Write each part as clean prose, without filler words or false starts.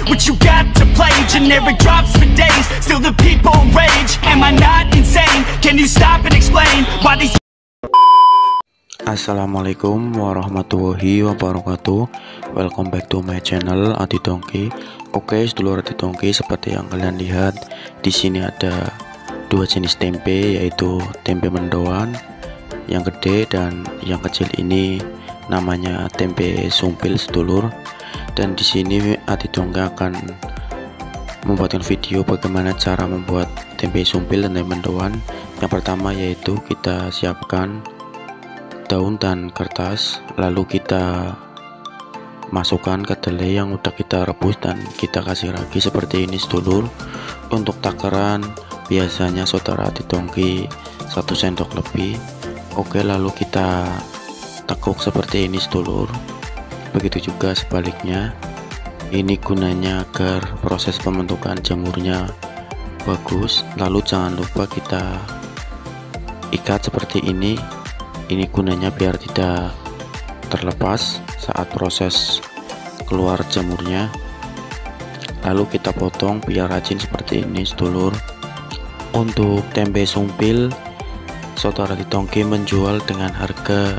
What you got to play? Generic drops for days, still the people rage. Am I not insane? Can you stop and explain why these... Assalamualaikum warahmatullahi wabarakatuh. Welcome back to my channel Adi Dongki. Oke, sedulur Adi Dongki, seperti yang kalian lihat di sini ada dua jenis tempe, yaitu tempe mendoan yang gede dan yang kecil ini namanya tempe sumpil, sedulur. Dan di sini Adi Dongki akan membuatkan video bagaimana cara membuat tempe sumpil dan tempe mendoan. Yang pertama yaitu kita siapkan daun dan kertas, lalu kita masukkan kedelai yang udah kita rebus dan kita kasih ragi seperti ini, sedulur. Untuk takaran biasanya saudara Adi Dongki 1 sendok lebih. Oke, lalu kita tekuk seperti ini, sedulur. Begitu juga sebaliknya. Ini gunanya agar proses pembentukan jamurnya bagus. Lalu jangan lupa kita ikat seperti ini. Ini gunanya biar tidak terlepas saat proses keluar jamurnya. Lalu kita potong biar rajin seperti ini, sedulur. Untuk tempe sumpil, saudara Adi Dongki menjual dengan harga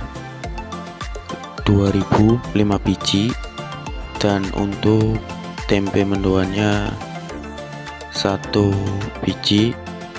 2005 biji, dan untuk tempe mendoannya 1 biji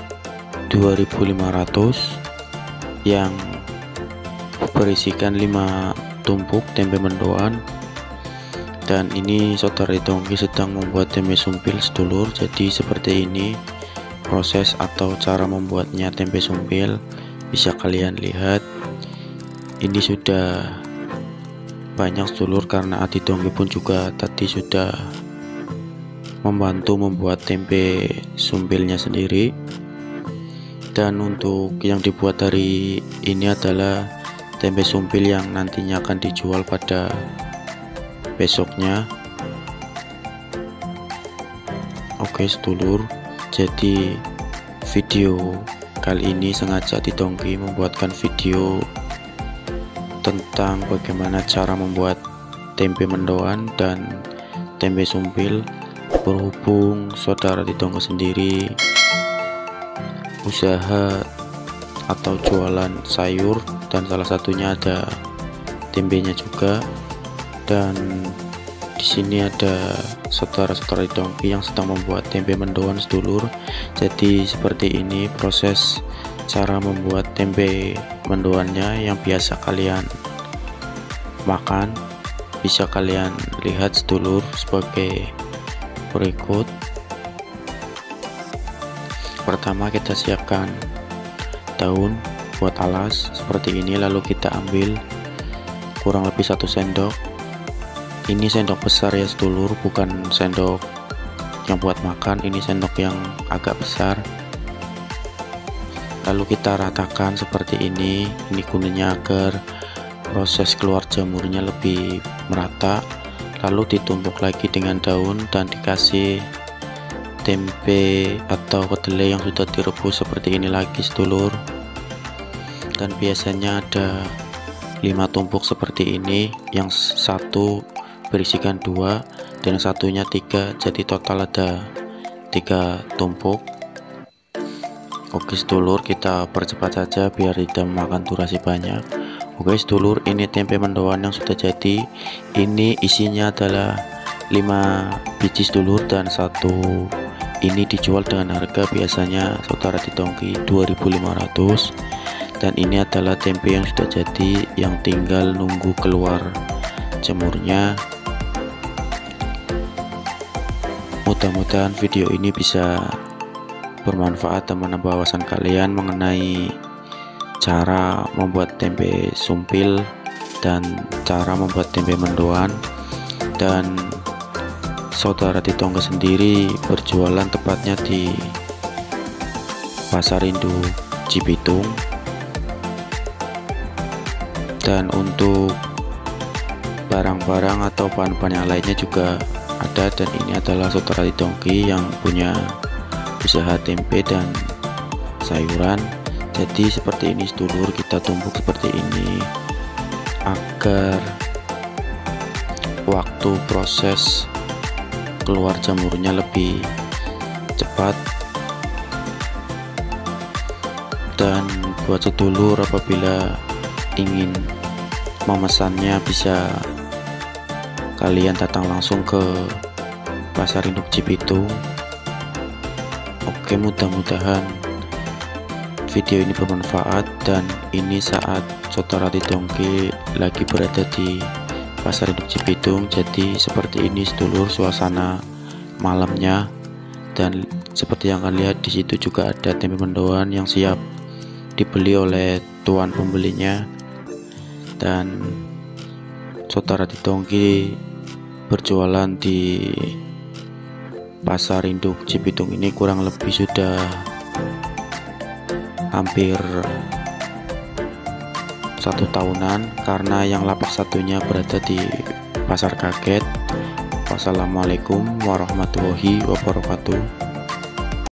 2500 yang berisikan 5 tumpuk tempe mendoan. Dan ini saudara Adi Dongki sedang membuat tempe sumpil, sedulur. Jadi seperti ini proses atau cara membuatnya tempe sumpil, bisa kalian lihat. Ini sudah banyak, sedulur, karena Adi Dongki pun juga tadi sudah membantu membuat tempe sumpilnya sendiri. Dan untuk yang dibuat hari ini adalah tempe sumpil yang nantinya akan dijual pada besoknya. Oke, sedulur, jadi video kali ini sengaja Adi Dongki membuatkan video tentang bagaimana cara membuat tempe mendoan dan tempe sumpil. Berhubung saudara Adi Dongki sendiri usaha atau jualan sayur, dan salah satunya ada tempenya juga. Dan di sini ada saudara-saudara Adi Dongki yang sedang membuat tempe mendoan, sedulur. Jadi seperti ini proses cara membuat tempe mendoannya yang biasa kalian makan. Bisa kalian lihat, sedulur, sebagai berikut. Pertama kita siapkan daun buat alas seperti ini, lalu kita ambil kurang lebih 1 sendok. Ini sendok besar ya, sedulur, bukan sendok yang buat makan, ini sendok yang agak besar. Lalu kita ratakan seperti ini. Ini gunanya agar proses keluar jamurnya lebih merata. Lalu ditumpuk lagi dengan daun dan dikasih tempe atau kedelai yang sudah direbus seperti ini lagi, sedulur. Dan biasanya ada 5 tumpuk seperti ini, yang satu berisikan 2 dan yang satunya 3, jadi total ada 3 tumpuk. Oke, sedulur, kita percepat saja biar tidak memakan durasi banyak. Oke, sedulur, ini tempe mendoan yang sudah jadi. Ini isinya adalah 5 biji, sedulur, dan satu ini dijual dengan harga biasanya saudara Adi Dongki 2500. Dan ini adalah tempe yang sudah jadi, yang tinggal nunggu keluar jamurnya. Mudah-mudahan video ini bisa bermanfaat dan menambah wawasan kalian mengenai cara membuat tempe sumpil dan cara membuat tempe mendoan. Dan saudara Adi Dongki sendiri berjualan tepatnya di Pasar Induk Cibitung. Dan untuk barang-barang atau bahan-bahan yang lainnya juga ada. Dan ini adalah saudara Adi Dongki yang punya usaha tempe dan sayuran. Jadi seperti ini, sedulur, kita tumbuk seperti ini agar waktu proses keluar jamurnya lebih cepat. Dan buat sedulur apabila ingin memesannya bisa kalian datang langsung ke Pasar Induk Cibitung. Oke, mudah-mudahan video ini bermanfaat. Dan ini saat Saudara Dongki lagi berada di Pasar Induk Cibitung. Jadi seperti ini sedulur suasana malamnya. Dan seperti yang kalian lihat, di situ juga ada tempe mendoan yang siap dibeli oleh tuan pembelinya. Dan Saudara Dongki berjualan di Pasar Induk Cibitung ini kurang lebih sudah hampir 1 tahunan, karena yang lapak satunya berada di Pasar Kaget. Wassalamualaikum warahmatullahi wabarakatuh.